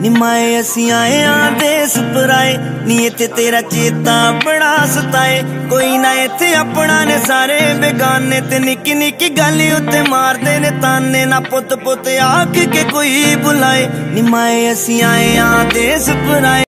निमाए असी आए आ देस पराए नी इत्थे तेरा चेता बड़ा सताए। कोई ना इत्थे अपना ने सारे बेगाने ते निक्की निक्की गल उत्ते मारदे ने ताने। ना पुत पुत आख के कोई बुलाए निमाए असी आए आ देस पराए।